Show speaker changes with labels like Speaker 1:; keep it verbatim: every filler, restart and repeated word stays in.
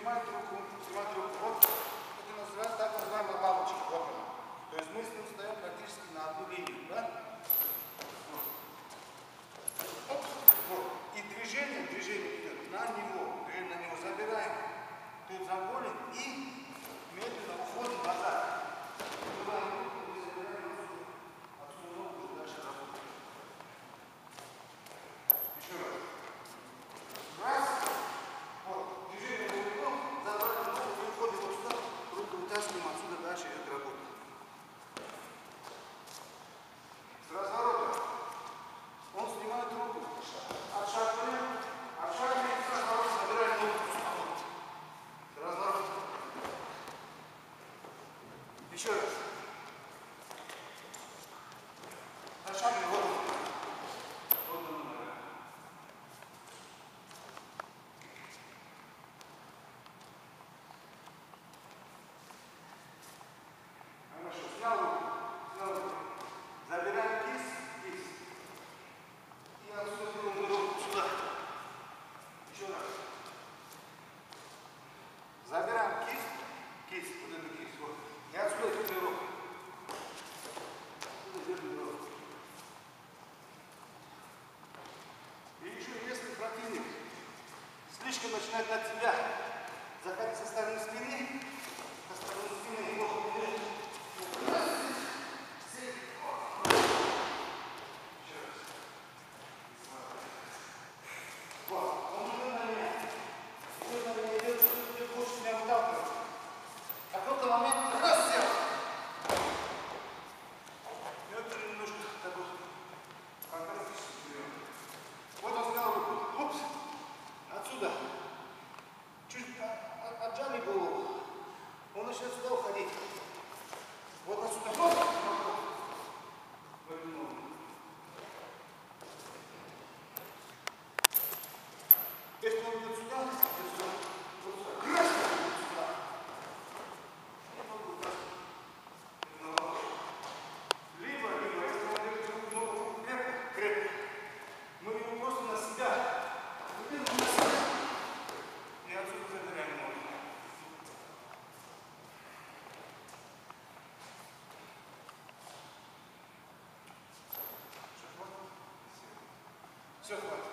Speaker 1: снимает руку, снимает руку. Вот это называется так называемая бабочка. Вот она. То есть мы с ним стоим практически на одну линию, да? Вот. Оп, вот. И движение, движение идет на него. Движение на него забираем. Тут заводим и медленно уходим назад. Забираем руку и забираем руку. Отсюда ногу уже дальше работаем. Еще раз. Раз. Вот. Движение на него. Забрали ногу и уходим вот сюда. Руку вытаскиваем, отсюда дальше идет работа. С разворота. Он снимает руку. Отшагиваем. Отшагиваем. С разворота забираем ногу. С разворота. Еще раз. Отшагиваем. Вот он. Вот он. Хорошо. Снял руку. Снял руку. Забираем кисть. Кисть. И отсюда делаем руку сюда. Еще раз. Забираем кисть. Кисть. Вот эту кисть. Вот. И отсюда делаем руку. Отсюда делаем руку. И еще, если противник слишком начинает на тебя заходить со стороны спины, со стороны спины можно делать. Отжали голову. Он начнет сюда уходить. Вот отсюда. Вот. Если он идет сюда, идет сюда. Вот сюда. Красный идет сюда. И ногу красный. Либо, либо, если он идет ногу крепко, крепко, мы его просто на себя. Выпилим на себя. И отсюда забираем ногу. Все, хватит.